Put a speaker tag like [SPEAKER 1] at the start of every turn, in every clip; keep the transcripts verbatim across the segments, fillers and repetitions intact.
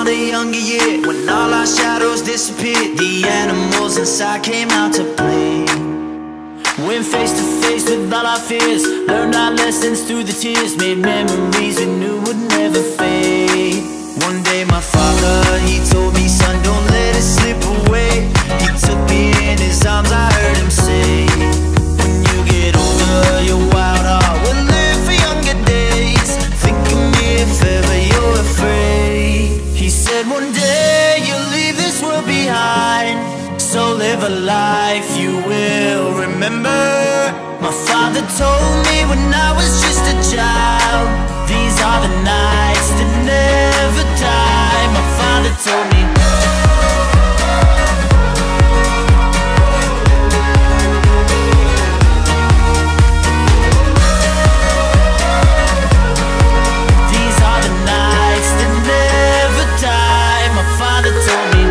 [SPEAKER 1] a younger year, when all our shadows disappeared, the animals inside came out to play. Went face to face with all our fears, learned our lessons through the tears, made memories we knew would never fade. One day my father, he told me, son, don't let it slip away. He took me in his arms, I heard him say, when you get older, your wild heart will live for younger days. Think of me if ever you're afraid. He said one day you'll leave this world behind, so live a life you will remember. My father told me when I was just a child, these are the nights that never die. My father told me, these are the nights that never die. My father told me.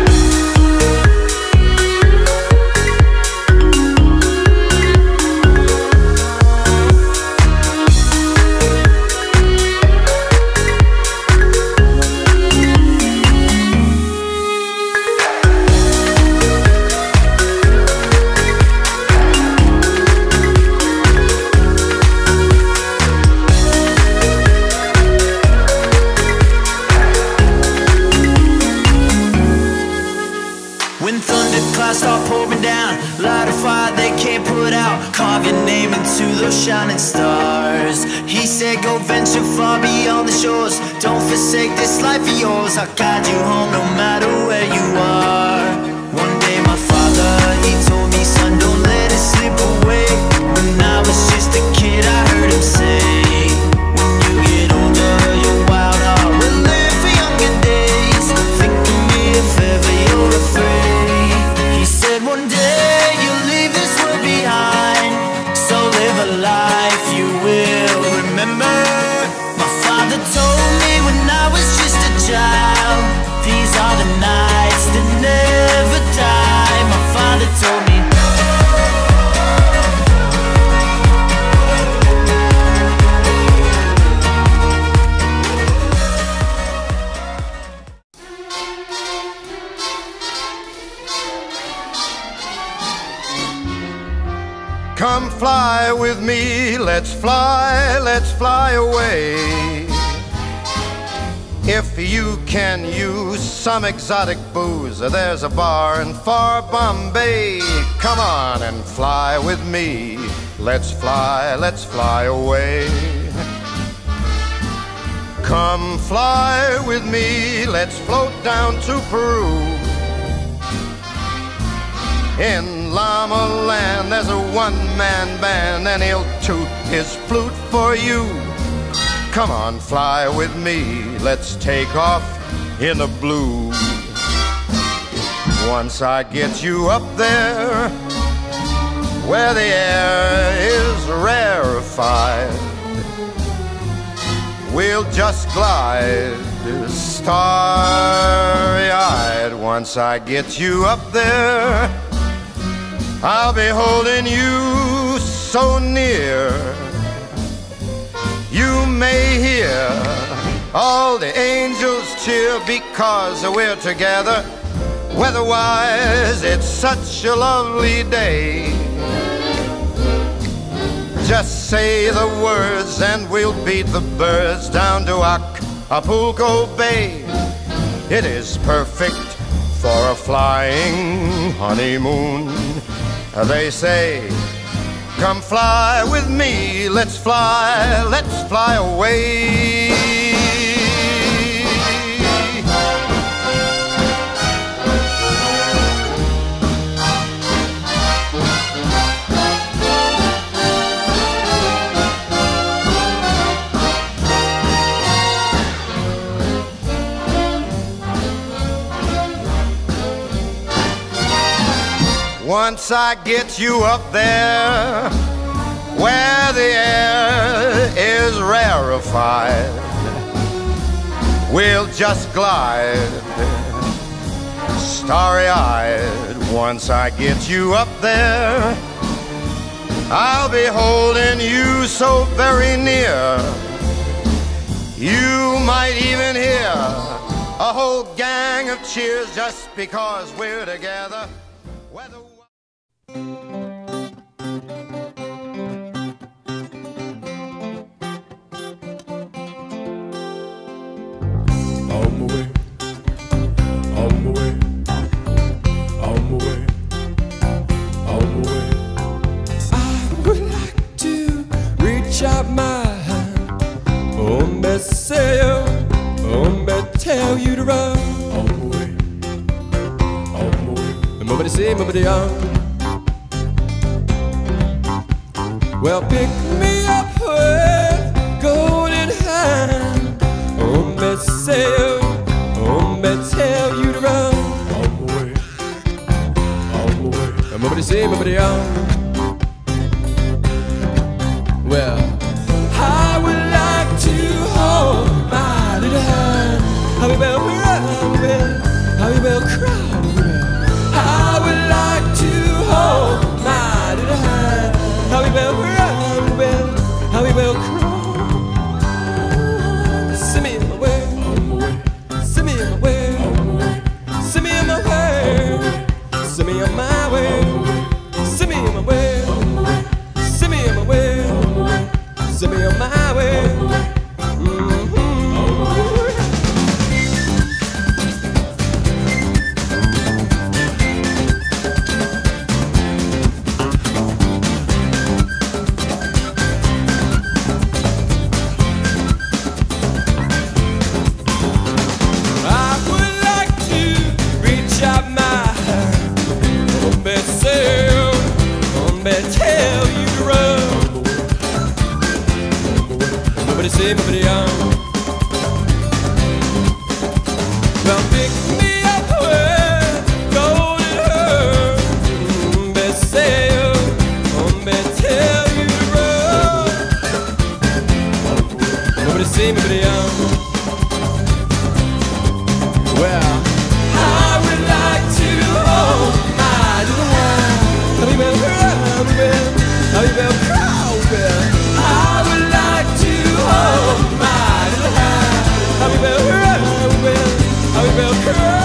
[SPEAKER 1] When thunderclouds start pouring down, light a fire they can't put out, carve your name into those shining stars. He said go venture far beyond the shores, don't forsake this life of yours, I'll guide you home no matter where you are. One day my father, he told me, son, don't let it slip away. When I was just a kid I heard him say, when you get older your wild heart will live for younger days. Think of me if ever you're afraid. One day you'll leave this world behind, so live a life you will remember. My father told me when I was just a child, these are the nights that never die. My father told me.
[SPEAKER 2] Come fly with me, let's fly, let's fly away. If you can use some exotic booze, there's a bar in far Bombay. Come on and fly with me, let's fly, let's fly away. Come fly with me, let's float down to Peru. In Llama Land there's a one-man band, and he'll toot his flute for you. Come on, fly with me, let's take off in the blue. Once I get you up there, where the air is rarefied, we'll just glide starry-eyed. Once I get you up there, I'll be holding you so near. You may hear all the angels cheer because we're together. Weather-wise, it's such a lovely day. Just say the words and we'll beat the birds down to Acapulco Bay. It is perfect for a flying honeymoon. They say, come fly with me, let's fly, let's fly away. Once I get you up there, where the air is rarefied, we'll just glide starry-eyed. Once I get you up there, I'll be holding you so very near. You might even hear a whole gang of cheers just because we're together. Whether
[SPEAKER 3] on my way, on my way, on my way, on my way. I would like to reach out my hand, oh, me say, oh, me tell you to run. On my way, on my way. And nobody say, nobody on. Well, pick me up with golden hand. Oh, me say, oh, me tell you to run. On my way, on my way. And nobody say, nobody on. Well, I would like to hold my little hand. How we will run, how we will, how we will cry. I would like to hold my little hand. How we will run, how we will, how we will cry. Send me in my way, send me in my way, send me in my way, send me on my way, send me in my way, send me in my way, send me on my way. Say nobody on. Well, pick me up with golden hair. Mm, say, oh, me tell you to run. Nobody say nobody on. Well, I would like to hold my little hand. How we will cry, how we will, how we will cry, well. I would like to hold my little hand. How we will run, how we will, how we will cry.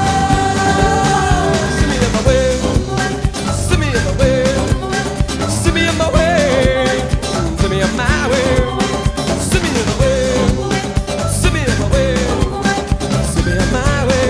[SPEAKER 3] Send me in my way, send me in my way, send me in my way, send me in my way, send me in my way, send me in my way, send me in my way.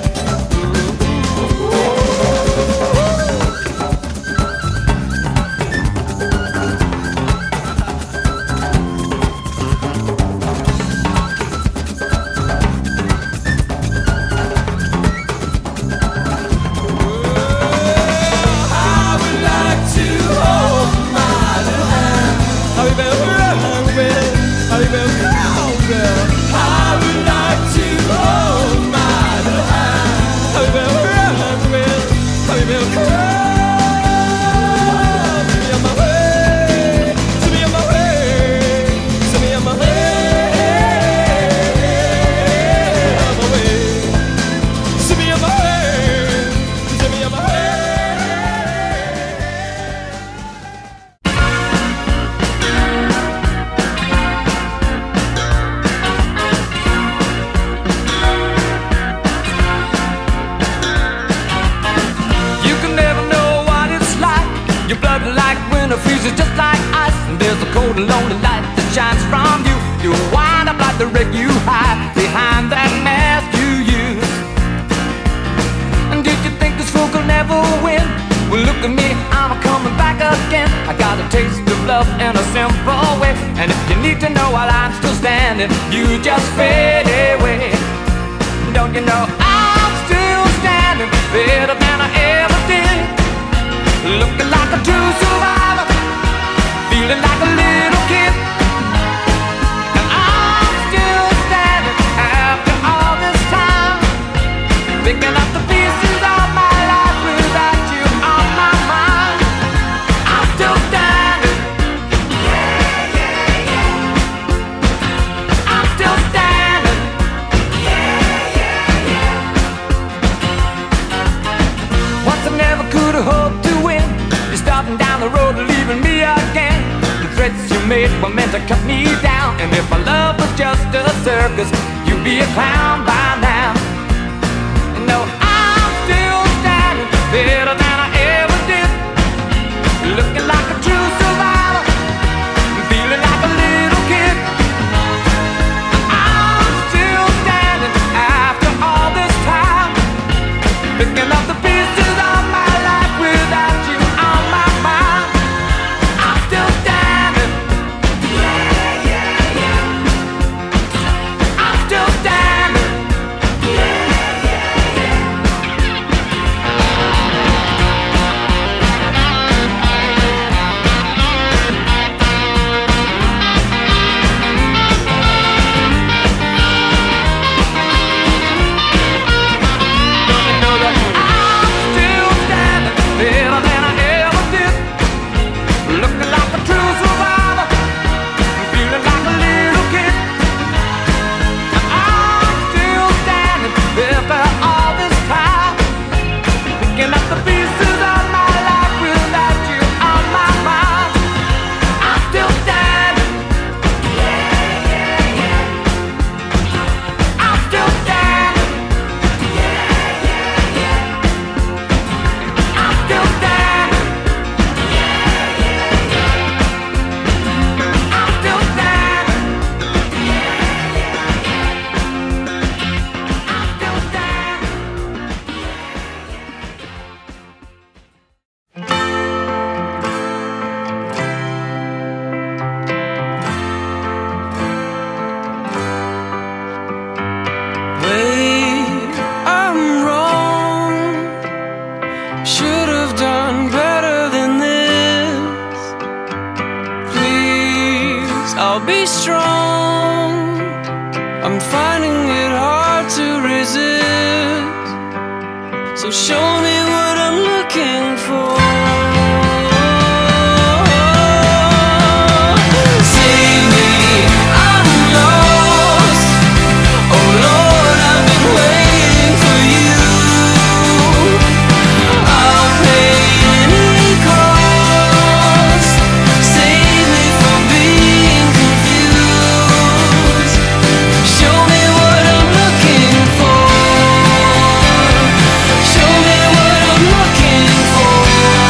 [SPEAKER 4] Just like ice, and there's a cold and lonely light that shines from you. You wind up like the wreck you hide behind that mask you use. And did you think this fool could never win? Well, look at me, I'm coming back again. I got a taste of love in a simple way. And if you need to know while I'm still standing, you just fade away. Don't you know I'm still standing better than I ever did? Looking like a true survivor, feeling like a little kid. And I'm still standing after all this time, picking up the pieces of my life without you on my mind. I'm still standing, yeah, yeah, yeah. I'm still standing, yeah, yeah, yeah. Once I never could have hoped to win. You're starting down the road, leaving me again. The threats you made were meant to cut me down. And if my love was just a circus, you'd be a clown by now. know I'm still standing better than I ever did, looking like a true survivor, feeling like a little kid. I'm still standing after all this time, picking up the pieces of my life without you on my mind. I'm still standing. Yeah, yeah, yeah. I'm still standing. Yeah, yeah, yeah. Don't you know that I'm still standing better than I ever did, looking like a true survivor, feeling like a little kid. I'm still standing after all this time, picking up the pieces of my life without you on my mind. I'm still standing. Yeah, yeah, yeah. I'm still standing. Yeah, yeah, yeah. I'm still standing. Yeah, yeah, yeah. I'm still standing. Yeah, yeah, yeah. I'm still standing.
[SPEAKER 3] Wait, I'm wrong. Should have done better than this. Please, I'll be strong. I'm finding it hard to resist. So show me what I'm looking for. Save me, I'm lost. Oh Lord, I've been waiting for you. I'll pay any cost. Save me from being confused. Show me what I'm looking for. Show me what I'm looking for.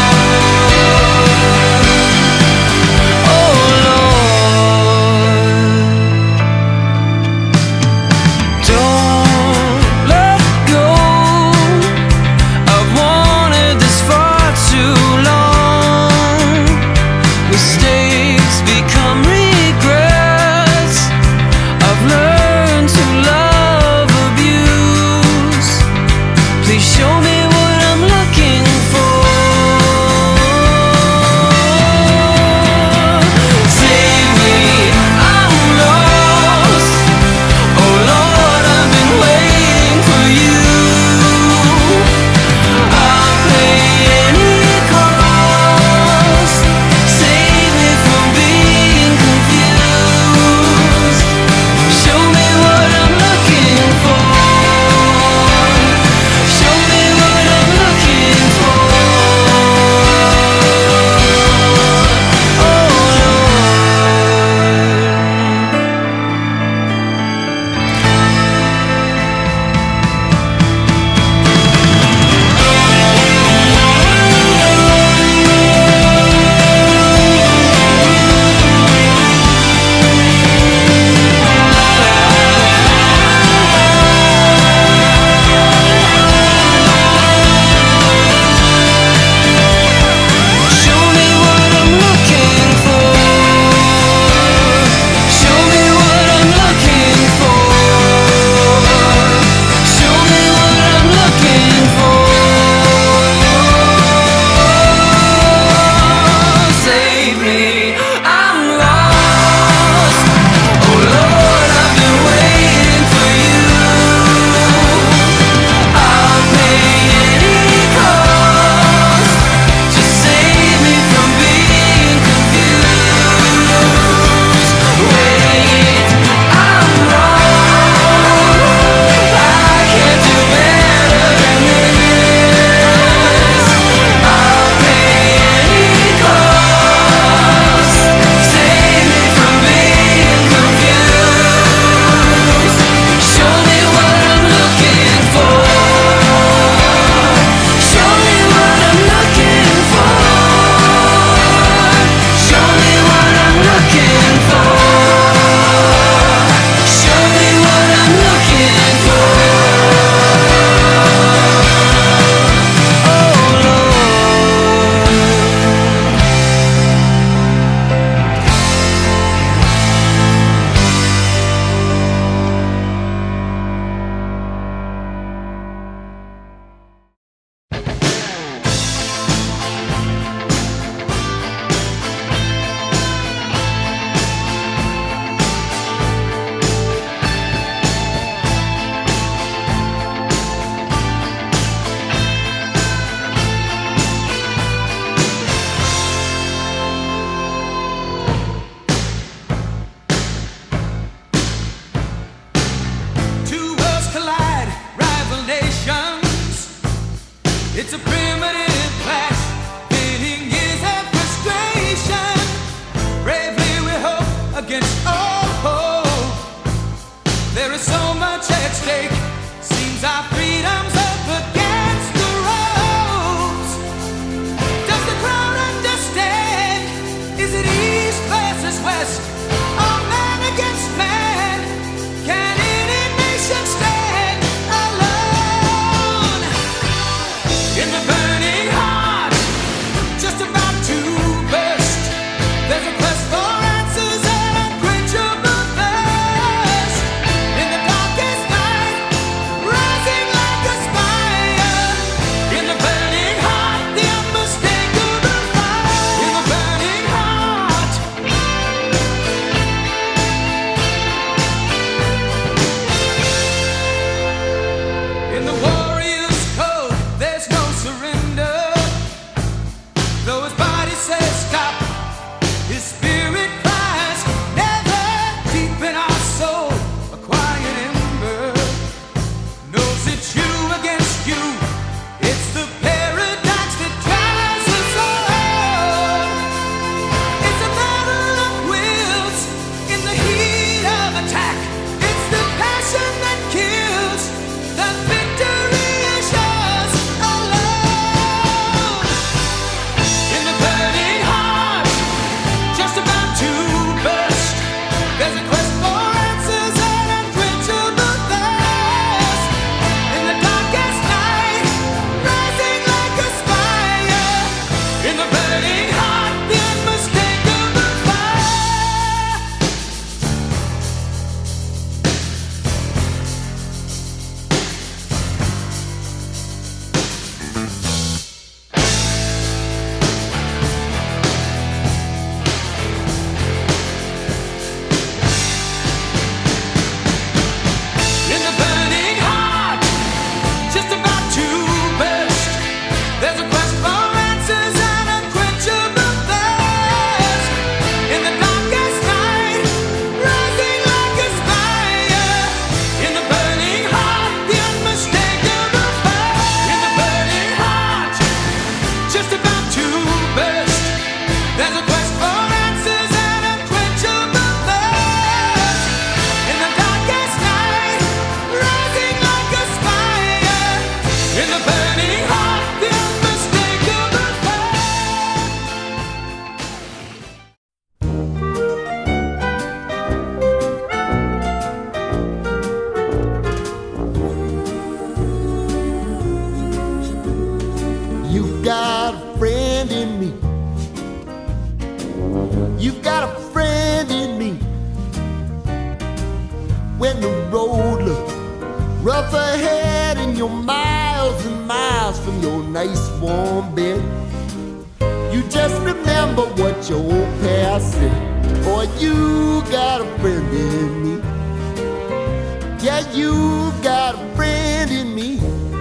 [SPEAKER 5] rough ahead and you're miles and miles from your nice warm bed. You just remember what your old past said. Boy, you got a friend in me. Yeah, you got a friend in me.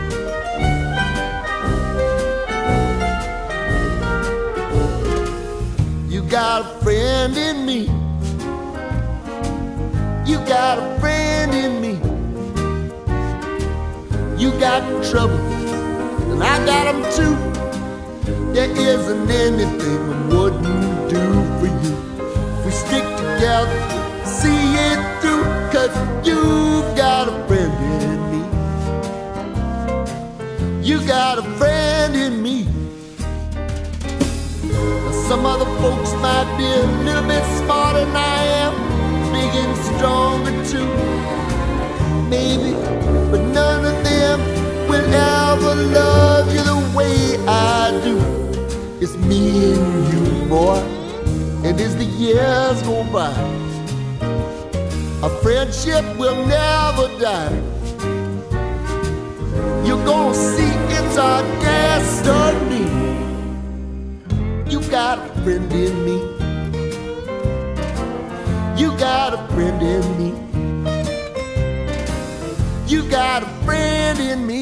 [SPEAKER 5] You got a friend in me. You got a friend in me. You got trouble, and I got them too. There isn't anything I wouldn't do for you. We stick together, see it through, 'cause you've got a friend in me. You got a friend in me. Now, some other folks might be a little bit smarter than I am, big and stronger too, maybe, but none of them will ever love you the way I do. It's me and you, boy, and as the years go by, our friendship will never die. You're gonna see it's our destiny. You got a friend in me. You got a friend in me. You got a friend in me.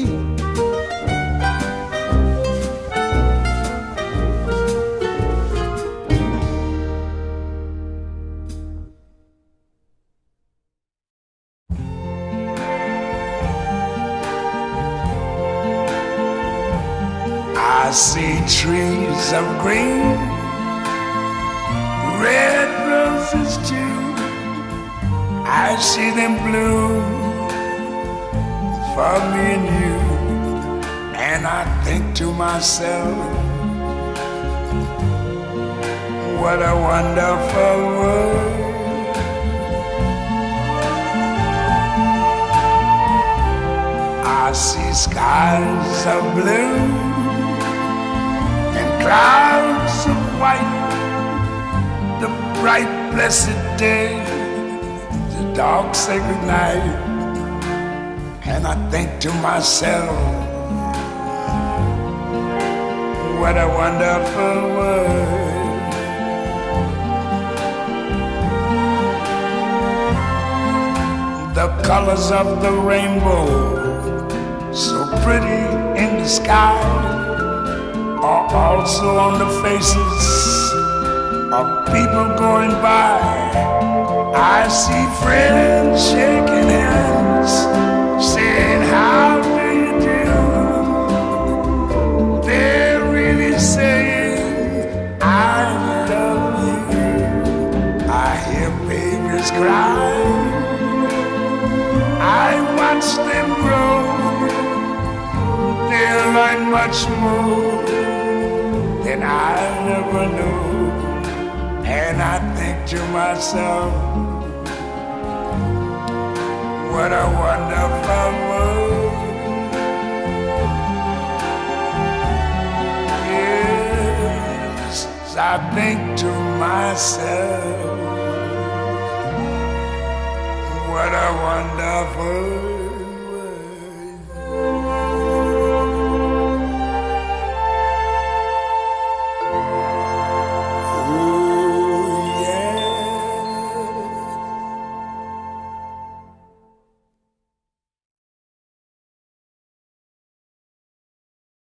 [SPEAKER 6] I see trees of green, red roses too. I see them bloom for me and you. And I think to myself, what a wonderful world. I see skies of blue and clouds of white, the bright blessed day, the dark sacred night. And I think to myself, what a wonderful world. The colors of the rainbow, so pretty in the sky, are also on the faces of people going by. I see friends shaking hands, saying, how do you do? They're really saying, I love you. I hear babies cry, I watch them grow. They'll learn much more than I never knew. And I think to myself, what a wonderful world. Yes, I think to myself, what a wonderful